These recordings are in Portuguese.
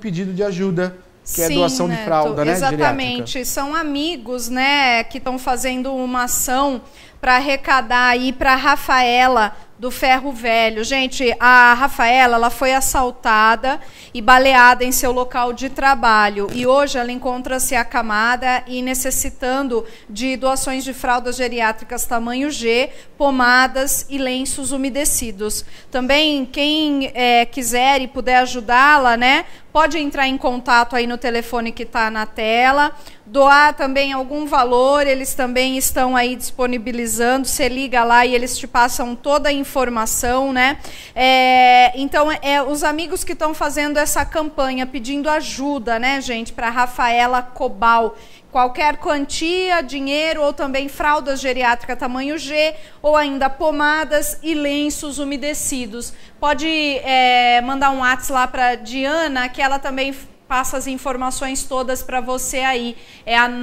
pedido de ajuda, que é Sim, doação de fralda, né? Exatamente. Geriátrica. São amigos, né, que estão fazendo uma ação para arrecadar aí para a Rafaela do Ferro Velho. Gente, a Rafaela, ela foi assaltada e baleada em seu local de trabalho. E hoje ela encontra-se acamada e necessitando de doações de fraldas geriátricas tamanho G, pomadas e lenços umedecidos. Também, quem quiser e puder ajudá-la, né, pode entrar em contato aí no telefone que está na tela, doar também algum valor, eles também estão aí disponibilizando, você liga lá e eles te passam toda a informação, né? Então, os amigos que estão fazendo essa campanha, pedindo ajuda, né, gente, para Rafaela Cobal, qualquer quantia, dinheiro ou também fraldas geriátricas tamanho G ou ainda pomadas e lenços umedecidos. Pode mandar um WhatsApp lá para Diana, que ela também passa as informações todas para você aí. É a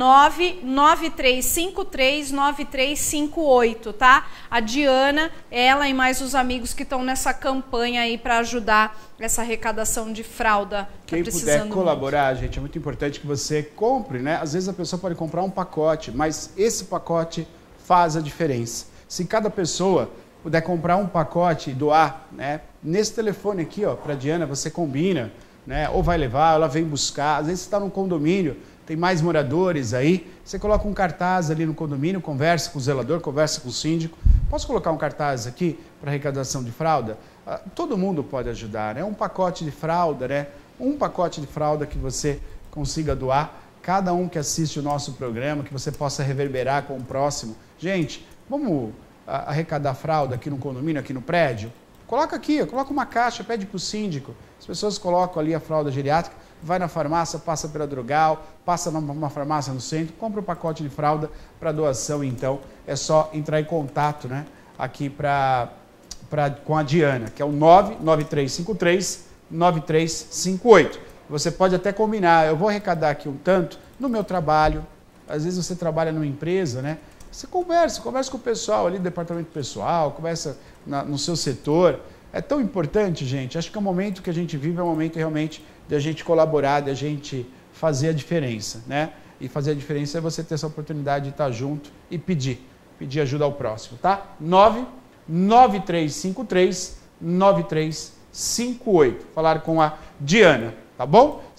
993539358, tá? A Diana, ela e mais os amigos que estão nessa campanha aí para ajudar essa arrecadação de fralda. Quem puder colaborar, gente, é muito importante que você compre, né? Às vezes a pessoa pode comprar um pacote, mas esse pacote faz a diferença. Se cada pessoa puder comprar um pacote e doar, né? Nesse telefone aqui, ó, para Diana, você combina, né? Ou vai levar, ela vem buscar. Às vezes você está num condomínio, tem mais moradores aí, você coloca um cartaz ali no condomínio, conversa com o zelador, conversa com o síndico. Posso colocar um cartaz aqui para arrecadação de fralda? Todo mundo pode ajudar, né? Um pacote de fralda, né? Um pacote de fralda que você consiga doar. Cada um que assiste o nosso programa, que você possa reverberar com o próximo. Gente, vamos arrecadar fralda aqui no condomínio, aqui no prédio? Coloca aqui, coloca uma caixa, pede para o síndico. As pessoas colocam ali a fralda geriátrica, vai na farmácia, passa pela Drogal, passa numa farmácia no centro, compra um pacote de fralda para doação, então é só entrar em contato, né, aqui com a Diana, que é o 99353-9358. Você pode até combinar, eu vou arrecadar aqui um tanto no meu trabalho, às vezes você trabalha numa empresa, né? Você conversa com o pessoal ali do departamento pessoal, conversa no seu setor. É tão importante, gente. Acho que é um momento que a gente vive, é um momento realmente de a gente colaborar, de a gente fazer a diferença, né? E fazer a diferença é você ter essa oportunidade de estar junto e pedir ajuda ao próximo, tá? 99353-9358. Falar com a Diana, tá bom?